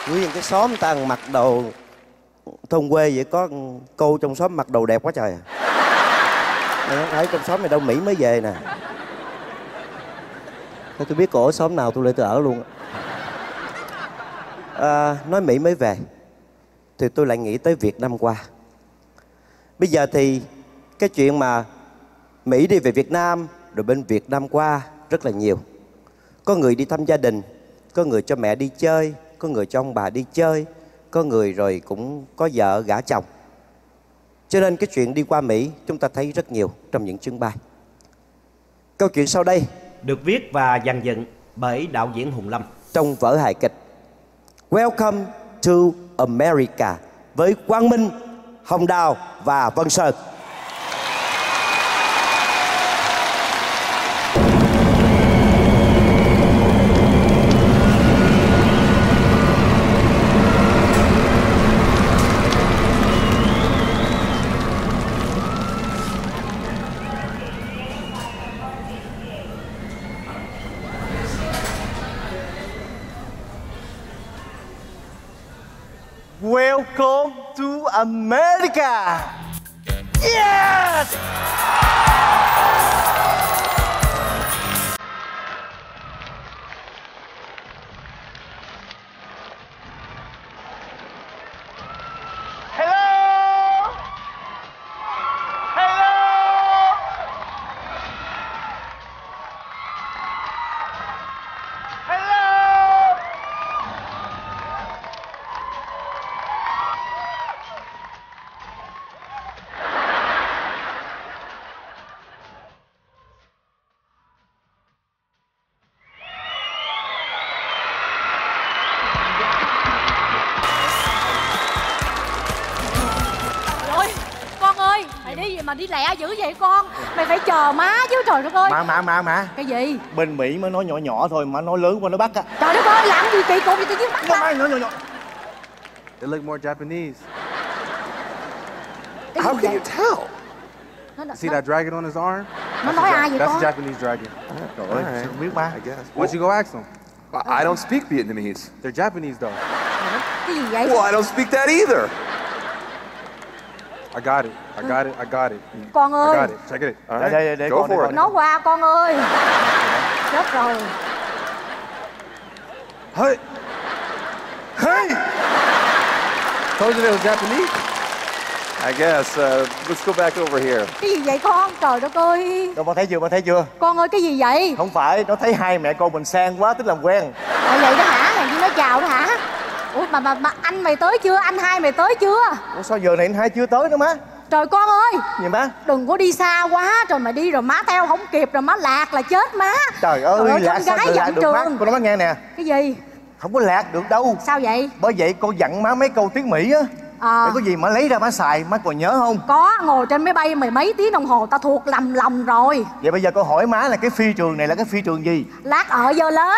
Nguyên cái xóm người ta mặc đồ thôn quê vậy, có cô trong xóm mặc đồ đẹp quá trời à. Mày không thấy trong xóm này đâu, Mỹ mới về nè. Thôi tôi biết cô ở xóm nào tôi ở luôn. Nói Mỹ mới về thì tôi lại nghĩ tới Việt năm qua. Bây giờ thì cái chuyện mà Mỹ đi về Việt Nam rồi bên Việt Nam qua rất là nhiều. Có người đi thăm gia đình, có người cho mẹ đi chơi, có người cho ông bà đi chơi, có người rồi cũng có vợ gả chồng. Cho nên cái chuyện đi qua Mỹ chúng ta thấy rất nhiều trong những chuyến bay. Câu chuyện sau đây được viết và dàn dựng bởi đạo diễn Hùng Lâm trong vở hài kịch Welcome to America với Quang Minh, Hồng Đào và Vân Sơn. Welcome to America! Yes! Hello! Hello! Hello! Ôi, con ơi, mày đi gì mà đi lẹ dữ vậy con? Mày phải chờ má chứ, trời đất ơi. Má. Cái gì? Bên Mỹ mới nói nhỏ nhỏ thôi, má nói lớn qua nó bắt á. Trời đất ơi, làm gì kỳ cục vậy tự nhiên bắt Má tao? nói nhỏ nhỏ. They look more Japanese. Cái How gì can vậy? you tell? See Nó that dragon on his arm? nói ai vậy That's con? a Japanese dragon. Trời ơi, Alright. sao không biết má? I guess. Why don't you go ask them? I don't speak Vietnamese. They're Japanese though. Cái gì vậy? Well, I don't speak that either. I got it. I got it. I got it. Con I ơi, got it. Check it. All right. Để Go con, để for con. it. nó qua con ơi. Chết rồi. Hey! Hey! Told you they were Japanese. I guess. Let's go back over here. Cái gì vậy con? Trời đất ơi. Đâu, má thấy chưa? Con ơi, cái gì vậy? Không phải, nó thấy hai mẹ con mình sang quá, tức làm quen. Vậy đó hả? Làm gì nói chào đó hả? Ủa mà anh mày tới chưa? Anh hai mày tới chưa? Ủa sao giờ này anh hai chưa tới nữa má? Trời con ơi, Gì má? đừng có đi xa quá. Rồi mày đi rồi má theo không kịp, rồi má lạc là chết má. Trời ơi, lạc con sao gái lại lạc dặn được má? trường. Con nói má nghe nè, Cái gì? không có lạc được đâu. Sao vậy? Bởi vậy con dặn má mấy câu tiếng Mỹ á. Để có gì má lấy ra má xài, má còn nhớ không? Có, ngồi trên máy bay mày mấy tiếng đồng hồ tao thuộc lầm lòng rồi. Vậy bây giờ con hỏi má là cái phi trường này là cái phi trường gì? Lát ở dơ lết.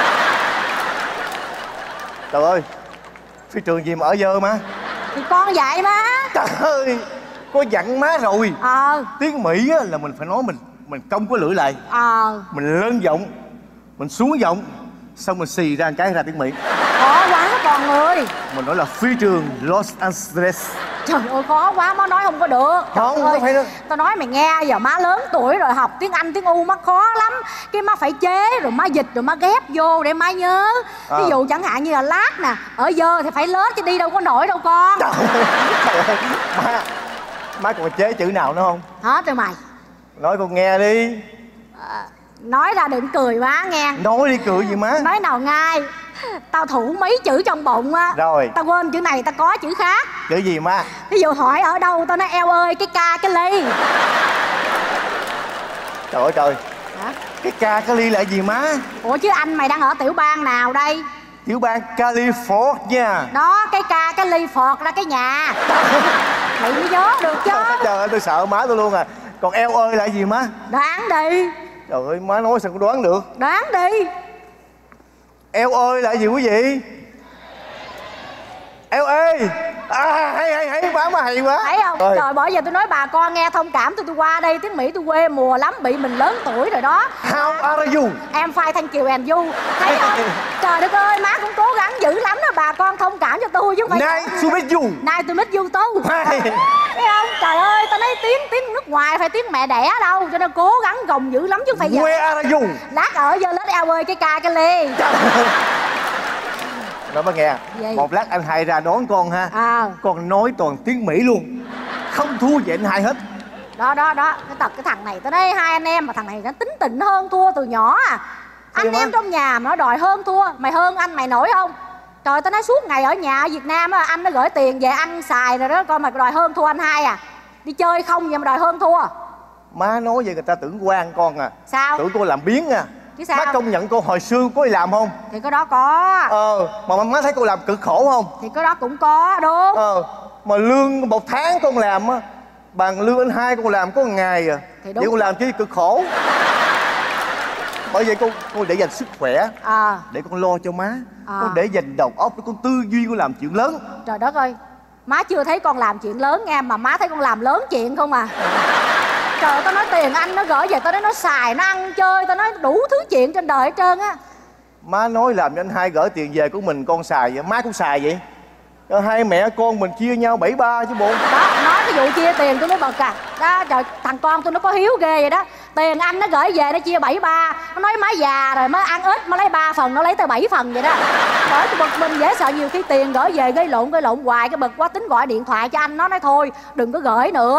Trời ơi, phi trường gì mà ở dơ má? Thì con dạy má. Trời ơi, con dặn má rồi. Tiếng Mỹ á, là mình phải nói mình cong cái lưỡi lại. Mình lên giọng, mình xuống giọng, xong mình xì ra một cái ra tiếng Mỹ. Khó quá con ơi. Mình nói là phi trường Los Angeles. Trời ơi, khó quá, má nói không có được. Không, ơi, không phải đâu. tao nói mày nghe, giờ má lớn tuổi rồi, học tiếng Anh, tiếng U má khó lắm. Cái má phải chế, rồi má dịch, rồi má ghép vô để má nhớ. Ví dụ chẳng hạn như là lát nè, ở dơ thì phải lết chứ đi đâu có nổi đâu con. Trời ơi, má còn chế chữ nào nữa không? Hết rồi mày. Nói con nghe đi. Nói ra đừng cười má nghe. Nói đi, cười gì má? Nói nào ngay. Tao thủ mấy chữ trong bụng á. Rồi. Tao quên chữ này, tao có chữ khác. Chữ gì má? Ví dụ hỏi ở đâu, tao nói eo ơi, cái ca cái ly. Trời ơi trời. Hả? Cái ca cái ly là gì má? Ủa chứ anh mày đang ở tiểu bang nào đây? Tiểu bang California. Đó, cái ca cái ly phọt ra cái nhà. Mày mới nhớ được chứ. Trời ơi, tôi sợ má tôi luôn à. Còn eo ơi là gì má? Đoán đi. Trời ơi, má nói sao con đoán được. Đoán đi. Eo ơi là gì quý vị? Eo ơi. Hay má hay quá. Thấy không? Ơi. Trời, bởi giờ tôi nói bà con nghe thông cảm, tôi qua đây tiếng Mỹ tôi quê mùa lắm, bị mình lớn tuổi rồi đó. How are you? Em fine thank you and you. Thấy không? Trời đất ơi, má cũng cố gắng dữ lắm đó bà con thông cảm cho tôi chứ không phải. Nice to meet you. Nice to meet you too. Thấy không? Trời ơi, tao nói tiếng nước ngoài phải tiếng mẹ đẻ đâu, cho nên cố gắng gồng dữ lắm chứ không phải giờ. Where are you? Lát ở giờ lết eo ơi cái ca cái lê. Nói bà nghe. Gì? Một lát anh Hai ra đón con ha. Con nói toàn tiếng Mỹ luôn, không thua gì anh Hai hết. Đó cái thằng này tao nói hai anh em mà thằng này nó tính tình nó hơn thua từ nhỏ à. Anh em trong nhà mà nó đòi hơn thua. Mày hơn anh mày nổi không? Trời, tao nói suốt ngày ở nhà ở Việt Nam á, anh nó gửi tiền về ăn xài rồi đó, coi mà đòi hơn thua anh Hai à. Đi chơi không vậy mà đòi hơn thua. Má nói vậy người ta tưởng quan con à. Sao? Tưởng con làm biếng à. Chứ sao? Má công nhận con hồi xưa có đi làm không? Thì cái đó có. Mà má thấy con làm cực khổ không? Thì cái đó cũng có, đúng. Mà lương một tháng con làm á, bằng lương anh Hai con làm có một ngày à. Thì đúng. Vậy con làm chi cực khổ. Bởi vậy con để dành sức khỏe, để con lo cho má, con để dành đầu óc để con tư duy con làm chuyện lớn. Trời đất ơi, má chưa thấy con làm chuyện lớn nghe, mà má thấy con làm lớn chuyện không à. Trời ơi, tao nói tiền anh nó gửi về, tao nói nó xài, nó ăn chơi, tao nói đủ thứ chuyện trên đời hết trơn á. Má nói làm cho anh Hai gửi tiền về của mình con xài vậy, má cũng xài vậy. Cho hai mẹ con mình chia nhau 73 chứ bộ. Đó, nói cái vụ chia tiền tôi nói bật à. Đó, trời, thằng con tôi nó có hiếu ghê vậy đó. Tiền anh nó gửi về nó chia 73. Nó nói má già rồi má ăn ít, má lấy 3 phần, nó lấy tới 7 phần vậy đó. Bởi tôi bực mình dễ sợ, nhiều khi tiền gửi về gây lộn hoài, cái bực quá tính gọi điện thoại cho anh, nó nói thôi đừng có gửi nữa.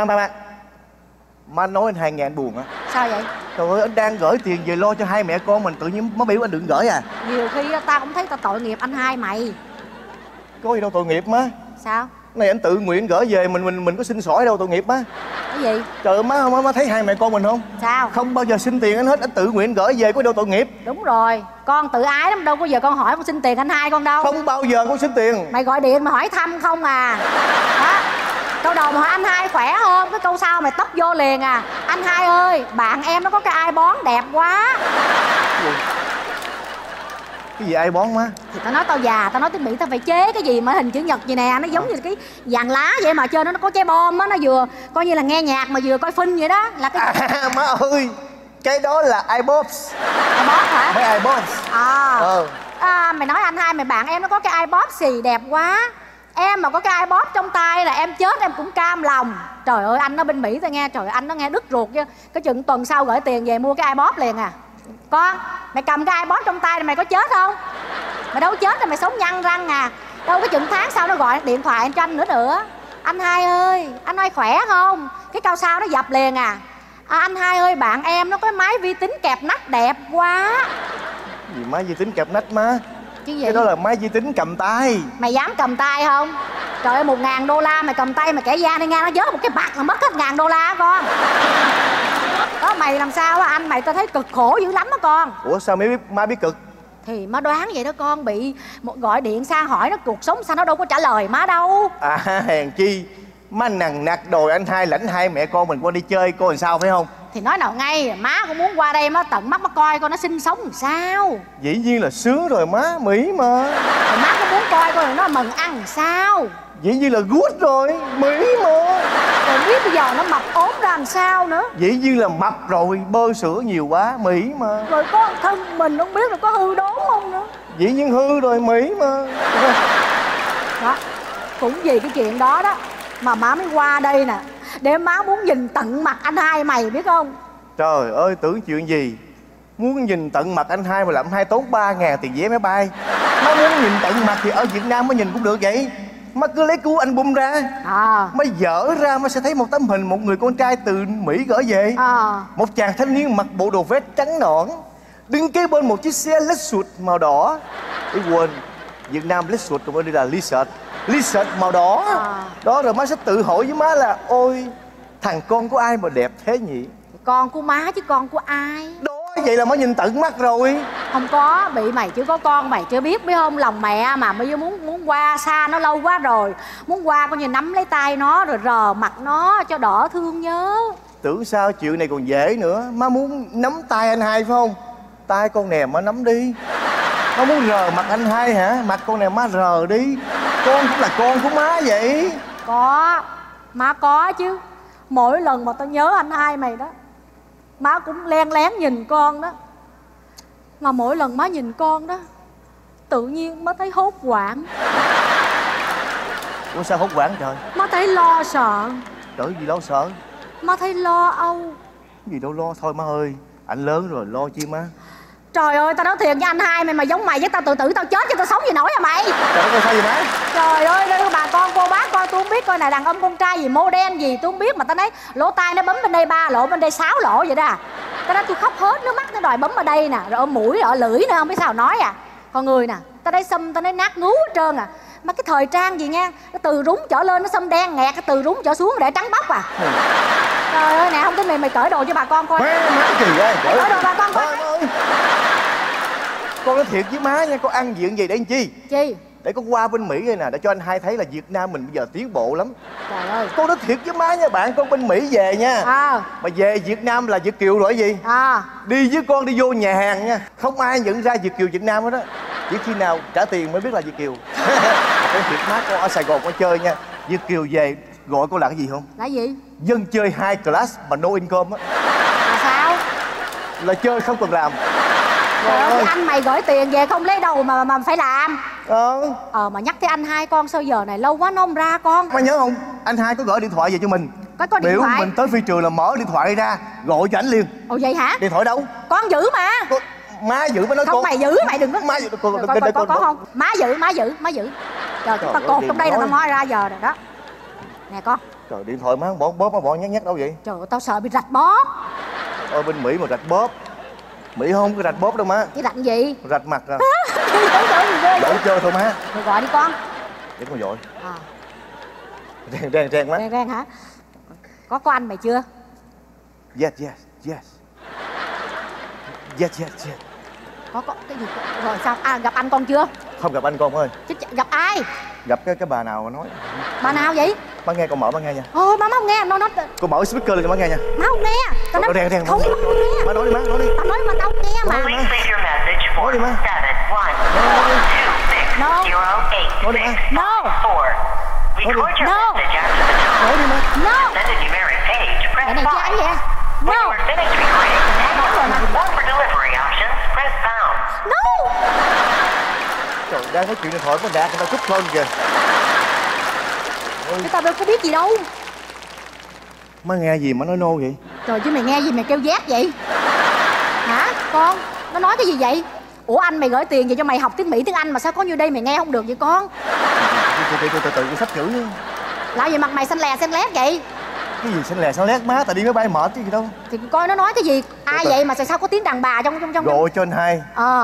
Má nói anh Hai ngàn buồn á. Sao vậy? Trời ơi, anh đang gửi tiền về lo cho hai mẹ con mình, tự nhiên má biểu anh đừng gửi à. Nhiều khi tao cũng thấy tao tội nghiệp anh Hai mày. Có gì đâu tội nghiệp má. Sao? Này anh tự nguyện gửi về, mình có xin sỏi đâu tội nghiệp má. Cái gì? Trời ơi má thấy hai mẹ con mình không? Sao? Không bao giờ xin tiền anh hết, anh tự nguyện gửi về có đâu tội nghiệp. Đúng rồi, con tự ái lắm, đâu có giờ con hỏi con xin tiền anh Hai con đâu. Không bao giờ con xin tiền. Mày gọi điện mà hỏi thăm không à. Đó, câu đầu mà hỏi anh Hai khỏe không, cái câu sau mày tấp vô liền à. Anh Hai ơi, bạn em nó có cái ai bón đẹp quá. Cái gì ai bón má? Thì tao nói tao già, tao nói tiếng Mỹ tao phải chế cái gì mà hình chữ nhật gì nè, nó giống như cái vàng lá vậy mà trên nó có trái bom á, nó vừa coi như là nghe nhạc mà vừa coi phim vậy đó, là cái má ơi, cái đó là iPods. iPod hả? Mấy iPods. Mày nói anh Hai mày bạn em nó có cái iPod xì đẹp quá. Em mà có cái iPod trong tay là em chết em cũng cam lòng. Trời ơi, anh nó bên Mỹ tao nghe, trời anh nó nghe đứt ruột chứ. Cái chừng tuần sau gửi tiền về mua cái iPod liền à. Con, mày cầm cái iPod trong tay này mày có chết không? Mày đâu chết rồi, mày sống nhăn răng à. Đâu cái chừng tháng sau nó gọi điện thoại cho anh nữa. Anh Hai ơi, anh Hai khỏe không? Cái câu sau nó dập liền à. Anh Hai ơi, bạn em nó có máy vi tính kẹp nách đẹp quá. Gì máy vi tính kẹp nách má? Chứ gì? Cái đó là máy vi tính cầm tay. Mày dám cầm tay không? Trời ơi, $1.000 mày cầm tay mày kẻ gian đi ngang, nó vớt một cái bạc là mất hết $1.000 á con. Đó, mày làm sao á anh, mày tao thấy cực khổ dữ lắm á con. Ủa sao má biết cực? Thì má đoán vậy đó con, bị một gọi điện sang hỏi nó cuộc sống sao nó đâu có trả lời má đâu. Hèn chi má nằng nặc đòi anh Hai lãnh hai mẹ con mình qua đi chơi coi làm sao phải không? Thì nói nào ngay, má cũng muốn qua đây má tận mắt má coi coi nó sinh sống làm sao. Dĩ nhiên là sướng rồi má, Mỹ mà. Thì má cũng muốn coi coi nó mừng ăn làm sao. Dĩ nhiên là good rồi, Mỹ mà. Rồi biết bây giờ nó mập ốm ra làm sao nữa. Dĩ nhiên là mập rồi, bơ sữa nhiều quá, Mỹ mà. Rồi có thân mình không biết là có hư đốn không nữa. Dĩ nhiên hư rồi, Mỹ mà. Đó, cũng vì cái chuyện đó đó mà má mới qua đây nè, để má muốn nhìn tận mặt anh Hai mày biết không. Trời ơi, tưởng chuyện gì. Muốn nhìn tận mặt anh Hai mà làm anh Hai tốn 3.000 tiền vé máy bay. Má muốn nhìn tận mặt thì ở Việt Nam mới nhìn cũng được vậy. Má cứ lấy cú album ra, má dở ra má sẽ thấy một tấm hình một người con trai từ Mỹ gửi về. Một chàng thanh niên mặc bộ đồ vest trắng nõn, đứng kế bên một chiếc xe Lexus màu đỏ. Ý quên, Việt Nam Lexus còn ở đây là Lizard màu đỏ. Đó rồi má sẽ tự hỏi với má là ôi, thằng con của ai mà đẹp thế nhỉ? Con của má chứ con của ai. Đó, vậy là má nhìn tận mắt rồi. Không có, bị mày chưa có con mày chưa biết không. Lòng mẹ mà bây giờ muốn qua xa nó lâu quá rồi. Muốn qua coi như nắm lấy tay nó rồi rờ mặt nó cho đỡ thương nhớ. Tưởng sao chuyện này còn dễ nữa. Má muốn nắm tay anh Hai phải không? Tay con nè má nắm đi. Má muốn rờ mặt anh Hai hả? Mặt con nè má rờ đi. Con cũng là con của má vậy. Có, má có chứ. Mỗi lần mà tao nhớ anh Hai mày đó, má cũng len lén nhìn con đó. Mà mỗi lần má nhìn con đó, tự nhiên má thấy hốt hoảng. Ủa sao hốt hoảng trời? Má thấy lo sợ. Trời gì lo sợ? Má thấy lo âu. Gì đâu lo, thôi má ơi. Anh lớn rồi lo chi má. Trời ơi, tao nói thiệt với anh hai mày giống mày với tao tự tử tao chết chứ tao sống gì nổi hả mày? Trời ơi sao gì má? Trời ơi, đây bà con cô bác coi tôi không biết coi này đàn ông con trai gì model gì tôi không biết mà tao nói lỗ tai nó bấm bên đây 3 lỗ bên đây 6 lỗ vậy đó. Tao nói tôi khóc hết nước mắt nó đòi bấm ở đây nè, rồi ở mũi rồi ở lưỡi nữa không biết sao nói à. Còn người nè, tao đây xâm tao nói nát ngú hết trơn à. Mà cái thời trang gì nha, cái từ rúng trở lên nó xâm đen nghẹt, cái từ rúng trở xuống để trắng bóc à. Trời ơi nè, không tin mày cởi đồ cho bà con coi. Má gì vậy? Mày cởi đồ bà con coi. Con nói thiệt với má nha, con ăn diện gì để làm chi? Chi? Để con qua bên Mỹ đây nè, để cho anh hai thấy là Việt Nam mình bây giờ tiến bộ lắm. Trời ơi. Con nói thiệt với má nha, bạn con bên Mỹ về nha. Mà về Việt Nam là Việt kiều rồi gì? Đi với con đi vô nhà hàng nha, không ai nhận ra Việt kiều Việt Nam hết đó. Chỉ khi nào trả tiền mới biết là Việt kiều. Con thiệt má, con ở Sài Gòn con chơi nha, Việt kiều về gọi con là cái gì không? Là gì? Dân chơi high class mà no income á. Là sao? Là chơi không cần làm. Trời ơi, anh mày gửi tiền về không lấy đâu mà phải làm. Mà nhắc tới anh hai con sao giờ này lâu quá nó không ra con. Má nhớ không, anh hai có gửi điện thoại về cho mình. Có điện thoại. Mình tới phi trường là mở điện thoại ra gọi cho ảnh liền. Ồ vậy hả? Điện thoại đâu? Con giữ mà. Má giữ mới nói không con. Mày giữ, mày đừng có. Má giữ con có không? Má giữ. Trời chúng ta cột trong đây là tao moi ra giờ rồi đó. Nè con. Trời điện thoại má bóp nhắc đâu vậy? Trời ơi tao sợ bị rạch bóp. Ở bên Mỹ mà rạch bóp. Mỹ không có rạch bóp đâu má. Cái rạch gì? Rạch mặt à. Đổ chơi thôi má. Rồi gọi đi con. Để con gọi. Rèn má. Rèn hả? Có anh mày chưa? Yes. Có cái gì rồi sao? Gặp anh con chưa? Không gặp anh con ơi. Chứ gặp ai? Gặp cái bà nào mà nói. Bà nào vậy? Má nghe, con mở má nghe nha. Ôi má không nghe, nó con mở speaker lên cho má nghe nha. Má không nghe. Tao nói rèn không nghe. Má nói đi má, nói đi. Tao nói mà tao không nghe mà. Nói đi má. No. Nói đi má. No. Nói đi. No. Nói đi má. No. Cái này chứ anh vậy? No. No. Trời, đang nói chuyện điện thoại có đạt người ta cúp phone kìa. Chứ tao đâu có biết gì đâu. Má nghe gì mà nói nô vậy? Trời chứ mày nghe gì mày kêu giác vậy? Hả con? Nó nói cái gì vậy? Ủa anh mày gửi tiền về cho mày học tiếng Mỹ tiếng Anh mà sao có như đây mày nghe không được vậy con? Từ từ sắp chữ. Làm gì mặt mày xanh lè xanh lét vậy? Cái gì xanh lè xanh lét má, tại đi máy bay mệt chứ gì đâu. Thì coi nó nói cái gì? Ai vậy mà sao có tiếng đàn bà trong gọi cho anh hai.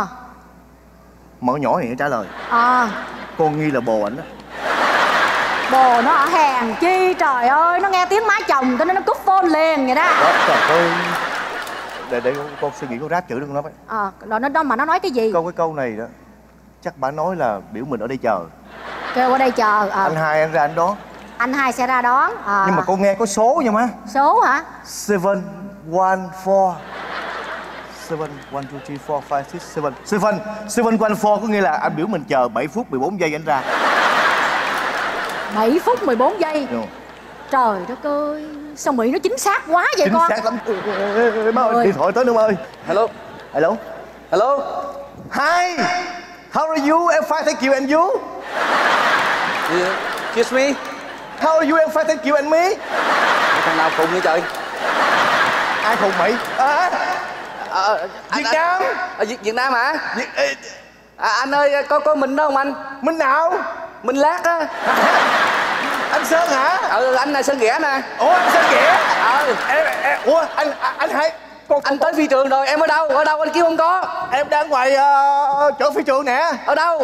Mở nhỏ này trả lời. Con nghi là bồ ảnh đó. Bồ nó ở hàng chi trời ơi, nó nghe tiếng má chồng cho nên nó cúp phone liền vậy đó. Trời ơi. Để con suy nghĩ con ráp chữ được không đó. Rồi nó mà nó nói cái gì? Cái câu này đó chắc bà nói là biểu mình ở đây chờ. Kêu ở đây chờ. Anh hai anh ra anh đón. Anh hai sẽ ra đón. Nhưng mà con nghe có số nha má. Số hả? 714 7 1 2 3 4 5 6 7 714 có nghĩa là anh biểu mình chờ 7 phút 14 giây anh ra. 7 phút 14 giây. Đúng. Trời đất ơi, sao Mỹ nó chính xác quá vậy chính con? Chính xác lắm. Má ơi, điện thoại tới nữa má ơi. Hello. Hello. Hello. Hi. How are you? I'm fine, thank you. And you? Kiss me. How are you? I'm fine, thank you. And me? Thằng nào khùng vậy trời? Ai khùng mày? Việt Nam. Việt Nam hả? Anh ơi, có mình đâu không anh? Mình nào? Mình Lát á. Anh Sơn hả? Anh là Sơn Ghẻ nè. Ủa anh Sơn Ghẻ? Ủa anh hai anh tới phi trường rồi, em ở đâu? Ở đâu anh kiếm không có? Em đang ngoài chỗ phi trường nè. Ở đâu?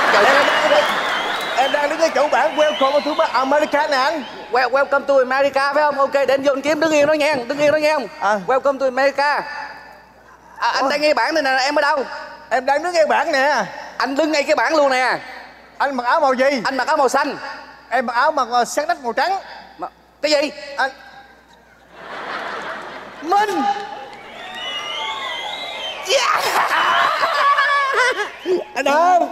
Em đang đứng cái chỗ bảng Welcome to America nè anh. Welcome to America phải không? Ok, để anh vô anh kiếm, đứng yên đó nha. Welcome to America. Anh đang nghe bảng này nè, em ở đâu? Em đang đứng nghe bảng nè. Anh đứng ngay cái bảng luôn nè. Anh mặc áo màu gì? Anh mặc áo màu xanh. Em mặc áo mặc sáng nách màu trắng. Cái gì? Anh Minh. Yeah. Anh đâu?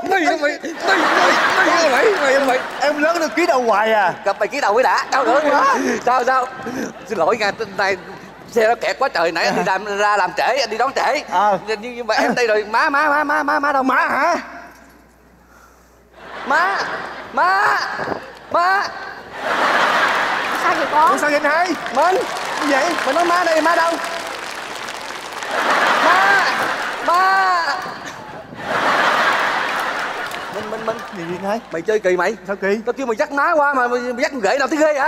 Mày em lớn được ký đầu hoài à. Gặp mày ký đầu mới đã. Sao? Xin lỗi nha, này xe nó kẹt quá trời, nãy anh đi ra làm trễ, anh đi đón trễ. Nhưng mà em đây rồi, má đâu? Má hả? Má. Má. Má. Sao vậy con? Ủa sao vậy anh hai? Minh. Gì vậy? Mày nói má đây, má đâu? Má. Má. Minh. Gì vậy anh hai? Mày chơi kỳ mày. Sao kỳ? Tao kêu mày dắt má qua mà mày dắt con ghệ nào thấy ghê hả?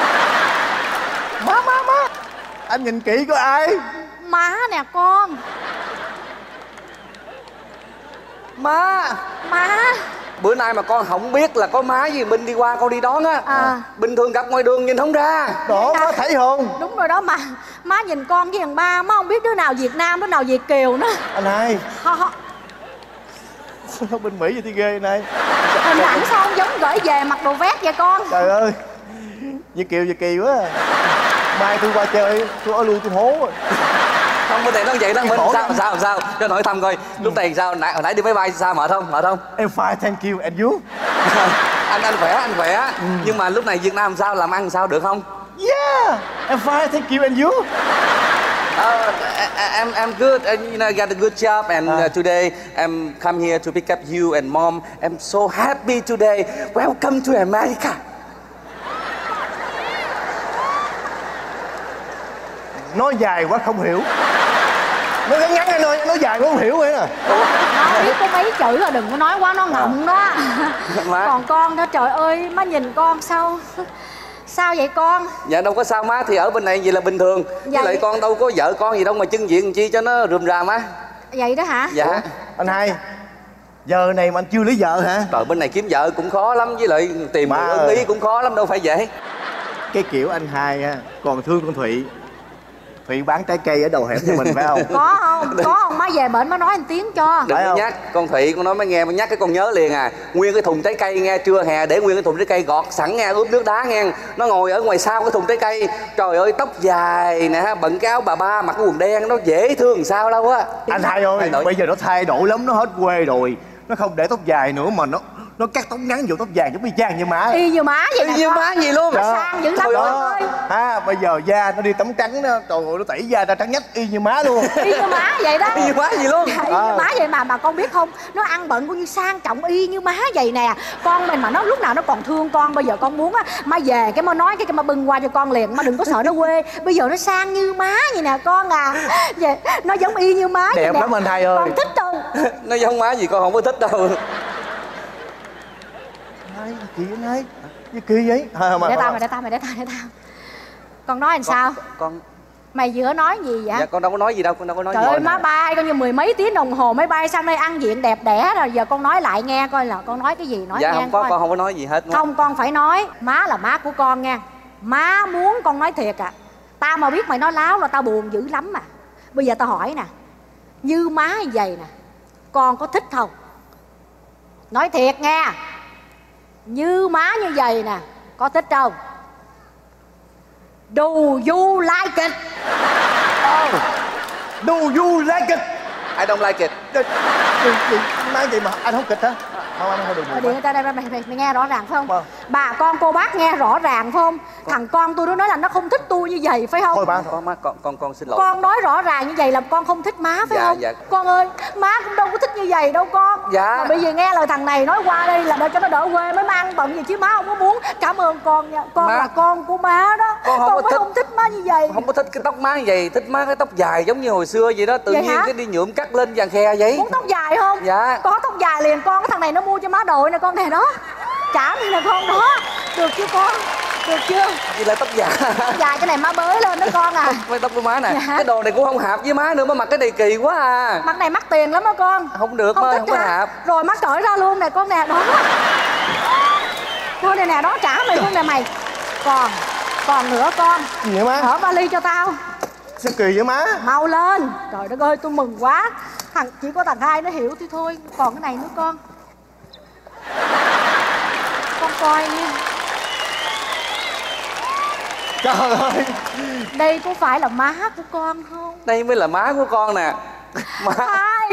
Má. Anh nhìn kỹ có ai? Má nè con. Má. Bữa nay mà con không biết là có má với Minh đi qua con đi đón á. Bình thường gặp ngoài đường nhìn không ra. Đó, má thấy không? Đúng rồi đó, mà má nhìn con với thằng ba, má không biết đứa nào Việt Nam, đứa nào Việt kiều nữa. Anh hai. Họ Sao bên Mỹ vậy thì ghê anh hai? hình ảnh sao không giống gửi về mặc đồ vét vậy con? Trời ơi, Việt kỳ quá à. Mai tôi qua chơi, tôi ở lui tôi hố rồi. Không, bên này nó vậy đó Minh. Sao cho hỏi thăm coi lúc này sao, hồi nãy đi máy bay sao, mệt không? Em fine, thank you, and you? anh khỏe. Nhưng mà lúc này Việt Nam sao, làm ăn sao được không? Yeah, em fine, thank you, and you? I'm good. You know, I got a good job, and today I'm come here to pick up you and mom. I'm so happy today. Welcome to America. Nói dài quá không hiểu. Nói ngắn anh ơi, nói dài quá không hiểu vậy nè. Nó biết có mấy chữ là đừng có nói quá, nó ngọng đó. Còn con đó, trời ơi, má nhìn con sao vậy con? Dạ đâu có sao má, thì ở bên này vậy là bình thường. Với lại con đâu có vợ con gì đâu mà trưng diện chi cho nó rườm rà má. Vậy đó hả? Dạ. Ủa, anh hai, giờ này mà anh chưa lấy vợ hả? Trời, bên này kiếm vợ cũng khó lắm, với lại tìm người ưng ý cũng khó lắm, đâu phải dễ. Cái kiểu anh hai á, còn thương con Thụy. Thụy bán trái cây ở đầu hẻm cho mình phải không? Có không? Má về bển má nói anh Tiến cho. Đừng có nhắc, con Thụy con nói mới nghe, mà nhắc cái con nhớ liền à. Nguyên cái thùng trái cây nghe, trưa hè để nguyên cái thùng trái cây gọt sẵn nghe, ướp nước đá nghe. Nó ngồi ở ngoài sau cái thùng trái cây. Trời ơi, tóc dài nè, bận cái áo bà ba, mặc cái quần đen, nó dễ thương sao đâu á. Anh hai ơi, bây giờ nó thay đổi lắm, nó hết quê rồi. Nó không để tóc dài nữa mà nó cắt tóc ngắn vô tóc dài giống y chang như má. Y như má vậy nè. Y như má gì luôn. Nó sang dữ lắm con ơi. Bây giờ da nó đi tắm trắng đó, trời ơi, nó tẩy da ra trắng nhách y như má luôn. Y như má vậy đó. Y như má gì luôn. Y như má vậy mà con biết không, nó ăn bận cũng như sang trọng y như má vậy nè. Con mình mà nó lúc nào nó còn thương con. Bây giờ con muốn á, má về cái má nói cái má bưng qua cho con liền, má đừng có sợ nó quê. Bây giờ nó sang như má vậy nè con à. Vậy nó giống y như má vậy đẹp nè. lắm anh hai ơi. Con thích đâu. Nó giống má gì con không có thích đâu. Kỳ anh hai, gì kỳ vậy? Để tao. Con nói làm sao? Con Mày vừa nói gì vậy? Dạ con đâu có nói gì đâu, Trời ơi má bay, con như mười mấy tiếng đồng hồ máy bay sang đây ăn diện đẹp đẽ rồi. Giờ con nói lại nghe coi là con nói cái gì, nói dạ, nghe. Dạ không có, coi. con không có nói gì hết. Không, con phải nói. Má là má của con nha. Má muốn con nói thiệt à. Tao mà biết mày nói láo là tao buồn dữ lắm mà. Bây giờ tao hỏi nè, như má như vậy nè, con có thích không? Nói thiệt nha. Như má như vậy nè, có thích không? Do you like it? Do you like it? I don't like it. Nói vậy mà anh không kịch hả? Không được. Mày nghe rõ ràng phải không? Vâng. Bà con cô bác nghe rõ ràng phải không? Thằng con tôi nó nói là nó không thích tôi như vậy phải không? Thôi ba, má con xin lỗi. Con nói rõ ràng như vậy là con không thích má phải không? Dạ. Con ơi, má cũng đâu có thích như vậy đâu con. Dạ. Mà bây giờ nghe lời thằng này nói qua đây là để cho nó đỡ quê mới mang bận gì chứ má không có muốn. Cảm ơn con nha. Con má là con của má đó. Con không thích má như vậy. Không có thích cái tóc má như vậy, thích má cái tóc dài giống như hồi xưa vậy đó. Tự vậy nhiên hả? cái đi nhuộm cắt lên vàng khe vậy. Muốn tóc dài không? Dạ. Có tóc dài liền con. Cái thằng này nó mua cho má đội nè con nè đó. Trả đi nè con đó. Được chưa con? Được chưa? Vậy là tóc dài. Dài cái này má bới lên đó con à. Mấy tóc của má nè. Dạ. Cái đồ này cũng không hợp với má nữa, má mặc cái này kỳ quá à. Mặc này mắc tiền lắm đó con. Không được má, không có hợp. Rồi má cởi ra luôn nè con nè đó. Thôi nè đó, trả mày luôn nè mày. Còn nữa con. Gì vậy má? Mở vali cho tao. Sao kỳ vậy má? Mau lên. Trời đất ơi tôi mừng quá. Chỉ có thằng hai nó hiểu thì thôi. Còn cái này nữa con. Con coi nha. Trời ơi. Đây có phải là má của con không? Đây mới là má của con nè. Má. Hai.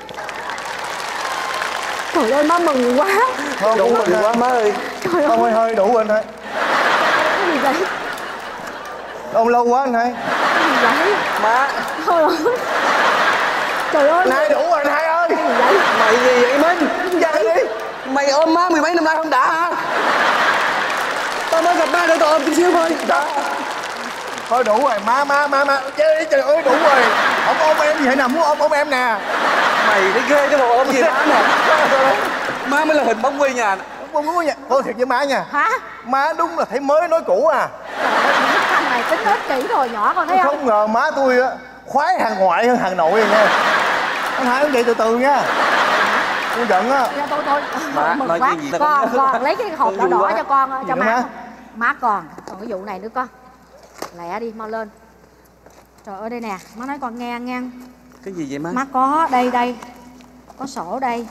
Trời ơi má mừng quá. Không, đủ mừng quá má ơi. Trời Không ơi. hơi đủ anh hai. Cái gì vậy? Ông lâu quá anh hai. Cái gì vậy? Má. Trời ơi. Trời ơi. Anh hai đủ rồi anh hai ơi. Cái gì vậy? Mày gì vậy Minh? Dậy đi. Mày mày ôm má mười mấy năm nay không đã hả? Tao mới gặp má để tao ôm chút xíu thôi. Thôi đủ rồi, má trời ơi đủ rồi. Không ôm em gì, hãy nào muốn ôm em nè. Mày thấy ghê cái bộ ôm gì má nè. Má mới là hình bóng quê nhà. Bóng quê nhà. Thôi thiệt với má nha. Hả? Má đúng là thấy mới nói cũ à. Cái thằng này tính hết kỹ rồi, nhỏ con thấy không? Không ngờ má tôi á khoái hàng ngoại hơn hàng nội rồi nha. Anh Hai cũng vậy từ từ nha. Tôi giận á. Dạ thôi Má, mừng nói quá. cái gì Con lấy cái hộp đỏ đỏ cho con, cho Gì má. má? Má còn cái vụ này nữa con. Lẹ đi, mau lên. Trời ơi đây nè, má nói con nghe nghe. Cái gì vậy má? Má có đây có sổ đây,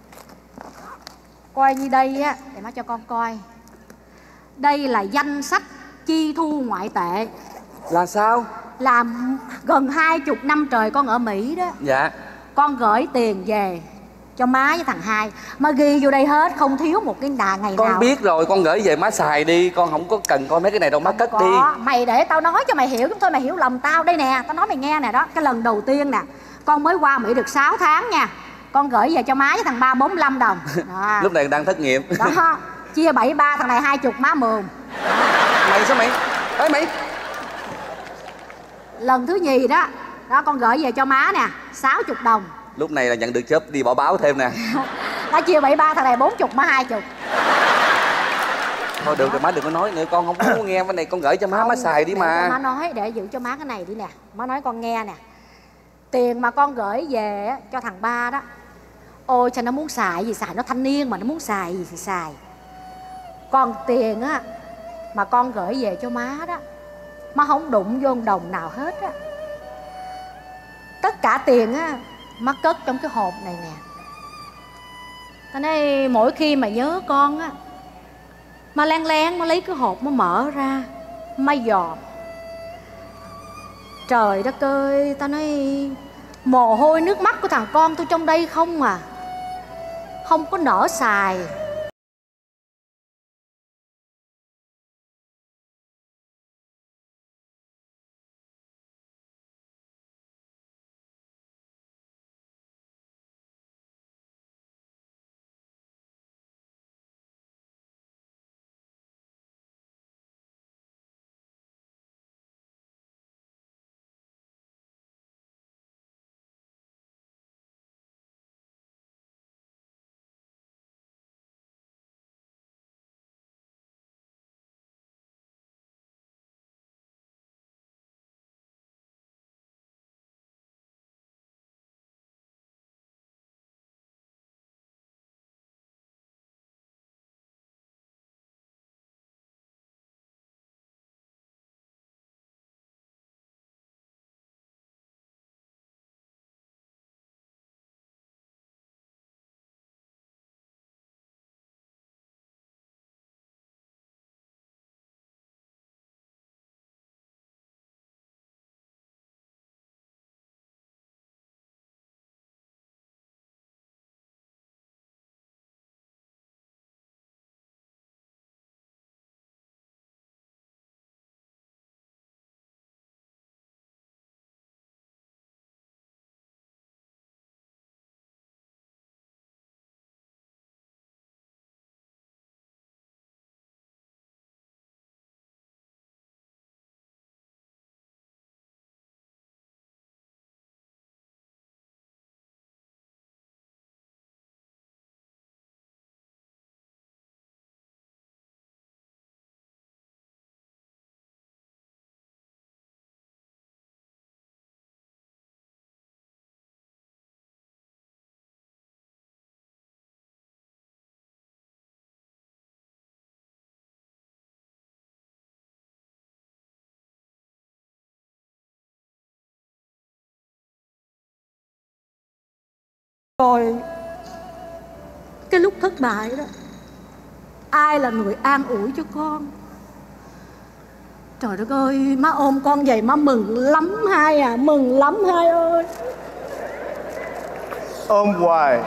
coi như đây á, để má cho con coi. Đây là danh sách chi thu ngoại tệ. Là sao? Làm gần 20 năm trời con ở Mỹ đó. Dạ. Con gửi tiền về cho má với thằng Hai, má ghi vô đây hết, không thiếu một cái ngày nào. Con biết rồi, con gửi về má xài đi. Con không có cần coi mấy cái này đâu, má cất đi. Mày để tao nói cho mày hiểu, chúng tôi mày hiểu lầm tao. Đây nè, tao nói mày nghe nè đó. Cái lần đầu tiên nè, con mới qua Mỹ được 6 tháng nha. Con gửi về cho má với thằng Ba 45 đồng đó. Lúc này đang thất nghiệp. Đó, chia 73, thằng này 20, má 10. Mày sao mày? Ê mày. Lần thứ nhì đó, con gửi về cho má nè 60 đồng. Lúc này là nhận được chớp đi bỏ báo thêm nè. Nó chia 73, thằng này 40, má 20. Thôi được rồi má, đừng có nói nữa, con không muốn nghe cái này. Con gửi cho má, má xài đi mà. Má nói để giữ cho má cái này đi nè. Má nói con nghe nè. Tiền mà con gửi về cho thằng Ba đó, ôi cho nó muốn xài gì xài, nó thanh niên mà nó muốn xài gì thì xài. Còn tiền á mà con gửi về cho má đó, má không đụng vô đồng nào hết á. Tất cả tiền á má cất trong cái hộp này nè. Tao nói mỗi khi mà nhớ con á, má lén lén má lấy cái hộp má mở ra, má dòm. Trời đất ơi, tao nói mồ hôi nước mắt của thằng con tôi trong đây không à. Không có nỡ xài. Rồi cái lúc thất bại đó, ai là người an ủi cho con? Trời đất ơi, má ôm con vậy má mừng lắm Hai à, mừng lắm Hai ơi. Ôm hoài.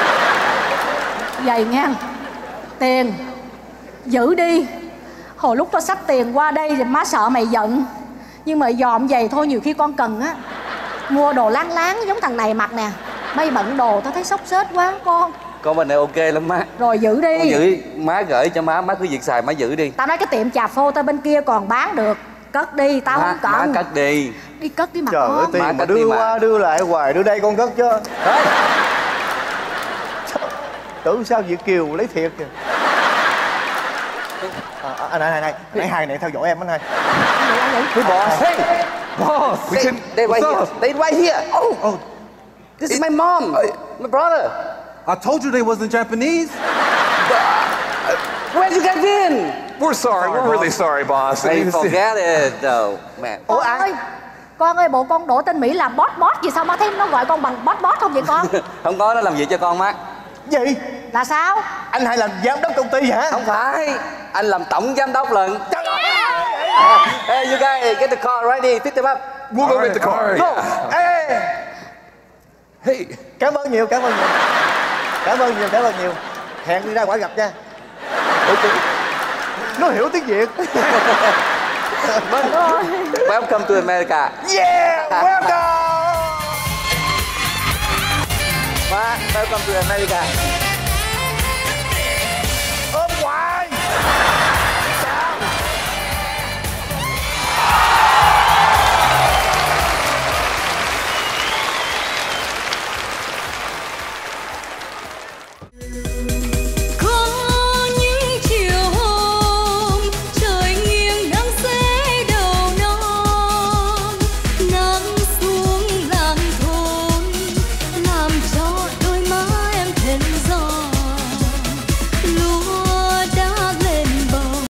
Vậy nghe, tiền giữ đi. Hồi lúc tao xách tiền qua đây thì má sợ mày giận, nhưng mà dòm vậy thôi, nhiều khi con cần á. Mua đồ láng láng giống thằng này mặc nè, mấy bận đồ tao thấy xốc xếch quá con. Con bên này ok lắm má. Rồi giữ đi. Con giữ, má gửi cho má cứ việc xài má giữ đi. Tao nói cái tiệm trà phô tao bên kia còn bán được. Cất đi, tao không cần. Má cất đi. Đi cất đi mà Trời ơi, con. tiền mà đưa qua đưa lại hoài, đưa đây con cất chứ. Tưởng sao Việt Kiều lấy thiệt kìa. Này, nãy hai này theo dõi em anh hai. Hey boss. Hey Boss, we can. They right What's here. up? They right here. Oh, this is my mom. My brother. I told you they wasn't Japanese. Where you guys been? We're sorry. We're really sorry, boss. Hey, forget it though, man. Ủa ơi, con ơi, bộ con đổi tên Mỹ là boss gì sao má thấy nó gọi con bằng boss không vậy con? Không có, nó làm việc cho con má. Gì? Là sao? Anh hai làm giám đốc công ty hả? Không phải, anh làm tổng giám đốc lần. Hey, you guys, get the car ready, pick them up. We'll go get the car. Go. Ê, Hey, cảm ơn nhiều. Cảm ơn nhiều. Hẹn đi ra quả gặp nha. Nó hiểu tiếng Việt. Welcome to America. Yeah, welcome. Welcome to America.